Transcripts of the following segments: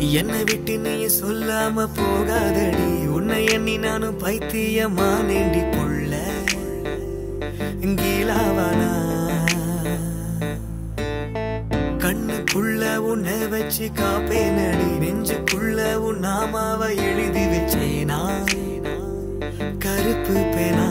என்னை விட்டு நீ சொல்லாம போகாதடி உன்னை எண்ணி நானும் பைத்தியமா நீண்டி புள்ள கீழாவானா கண்ணுக்குள்ள உன்னை வச்சு காப்பேனடி நெஞ்சுக்குள்ள உன் நாமாவை எழுதி வச்சேனா கருப்பு பேனா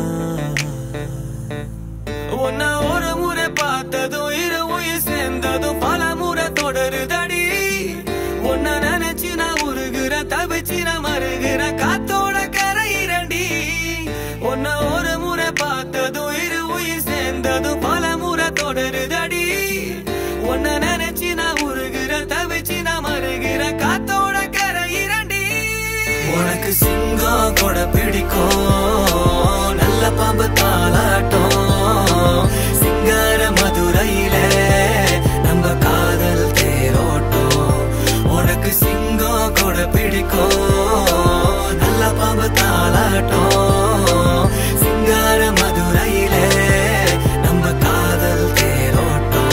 உன்னை ஒரு முறை பார்த்ததும் இரு உயிர் சேர்ந்ததும் பல முறை தொடருதடி உன்னை நினைச்சு நான் உருகுற தவிச்சு நான் மருகிற காத்தோட கரையிரண்டி உன்னை ஒரு முறை பார்த்ததும் இரு உயிர் சேர்ந்ததும் பல முறை தொடருதடி உன்னை நினைச்சு நான் உருகுற தவிச்சு நான் மருகிற காத்தோட கரையிரண்டி உனக்கு சிங்கம் கூட பிடிக்கும் நல்ல பாம்பு தாளாட்டம் சிங்கார மதுரையில நம்ம காதல் தேரோட்டம் உனக்கு சிங்கம் கூட பிடிக்கும் நல்ல பாம்பு தாளாட்டம் சிங்கார மதுரையில நம்ம காதல் தேரோட்டம்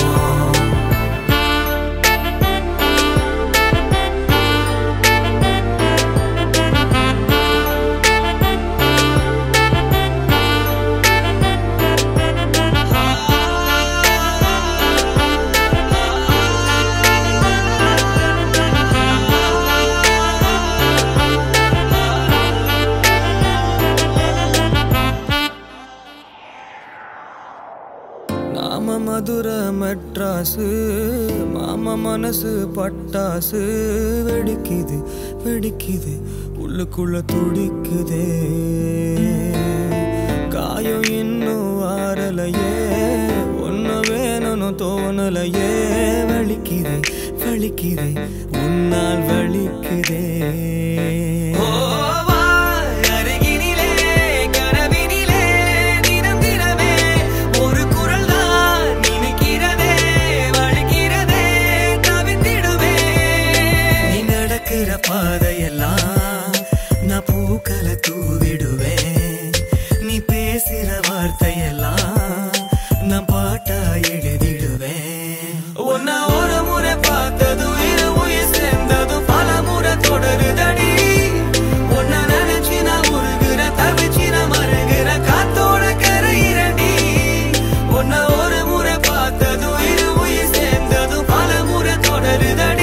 நாம மதுரை மெட்ராசு மாமா மனசு பட்டாசு வெடிக்குது வெடிக்குது உள்ளுக்குள்ள துடிக்குதே காயம் இன்னும் ஆறலையே ஒன்னு வேணும்னு தோணலையே வலிக்குதே வலிக்குதே உன்னால் வலிக்குதே பாதையெல்லாம் நான் பூக்களை தூவிடுவேன் நீ பேசுற வார்த்தையெல்லாம் நான் பாட்டா எழுதிடுவேன் உன்னை ஒரு முறை பார்த்ததும் இரு உயிர் சேர்ந்ததும் பல முறை தொடருதடி உன்னை நினைச்சு நான் உருகுற தவிச்சு நான் மருகிற காத்தோட கரையிரண்டி உன்னை ஒரு முறை பார்த்ததும் இரு உயிர் சேர்ந்ததும் பல முறை தொடருதடி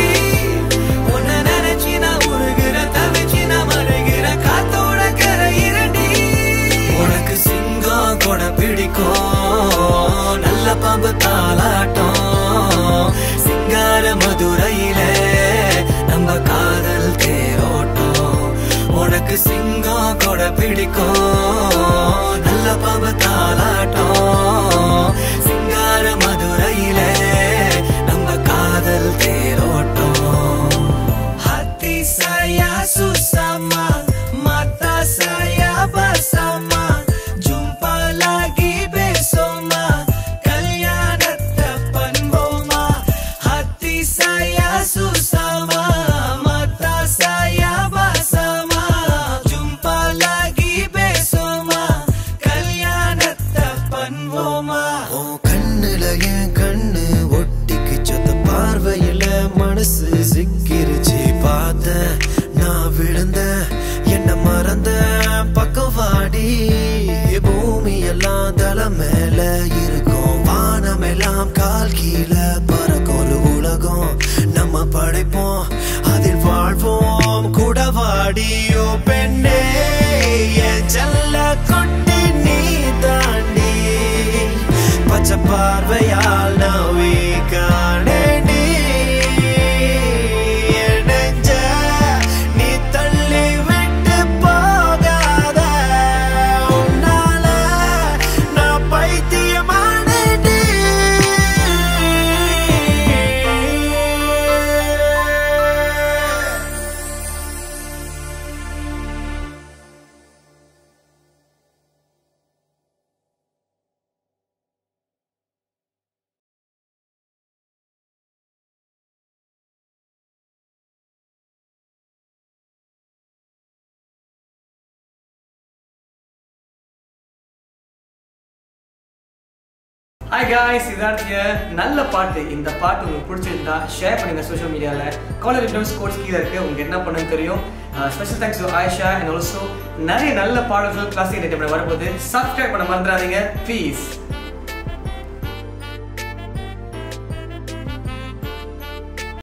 பிடிக்கும் நல்ல பாம்பு தாளாட்டம் சிங்கார மதுரையில நம்ம காதல் தேரோட்டம் உனக்கு சிங்கம் கூட பிடிக்கும் நல்ல பாம்பு தாளாட்டம் சிங்கார மதுரையில நம்ம காதல் தேரோட்டம் hati saya susama mata saya bersama lagi besoma kalyanat depan Boma hati saya susama mata saya bersama jumpa lagi besoma kalyanat depan Boma oh kannula yen kannu ottikkichata பார்வையில மனசு சிக்கிருச்சு பார்த்த நான் விழுந்த என்ன மறந்த பக்கவாடி பூமி எல்லாம் தலை மேல இருக்கும் வானமெல்லாம் கால் கீழே பறக்கும் ஒரு உலகம் நம்ம படைப்போம் அதில் வாழ்வோம் கூட வாடியோ பெண்ணே என் செல்ல குட்டி நீ தாண்டி பச்சை பார்வையால் Hi guys, Siddharth here. நல்ல பாட்டு. இந்த பாட்டு உங்களுக்கு பிடிச்சிருந்தா ஷேர் பண்ணுங்க சோஷியல் மீடியால. காலர் ரிட்டர்ன்ஸ் கோட்ஸ் கீழ இருக்கு. உங்களுக்கு என்ன பண்ணனும் தெரியும். Special thanks to Ayesha and also நிறைய நல்ல பாடல்கள் கிளாசிக் என்டர்டெயின்மென்ட் வரப்போகுது. Subscribe பண்ண மறந்துடாதீங்க. Peace.